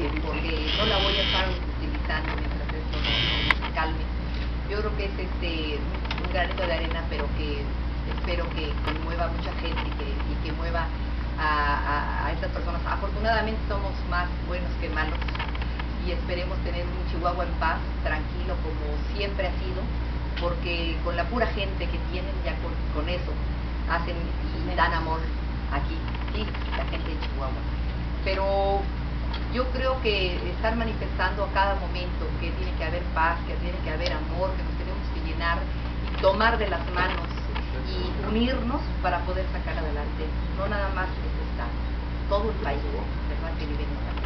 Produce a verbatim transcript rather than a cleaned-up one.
porque no la voy a estar utilizando mientras esto no, no se calme. Yo creo que es este un granito de arena, pero que espero que conmueva a mucha gente y que, y que mueva a, a, a estas personas. Afortunadamente somos más buenos que malos y esperemos tener un Chihuahua en paz, tranquilo, como siempre ha sido, porque con la pura gente que tienen, ya con, con eso hacen y dan amor aquí, sí, la gente de Chihuahua. Pero yo creo que estar manifestando a cada momento que tiene que haber paz, que tiene que haber amor, que nos tenemos que llenar y tomar de las manos y unirnos para poder sacar adelante, no nada más este estado, todo el país, ¿verdad? Que vive en esta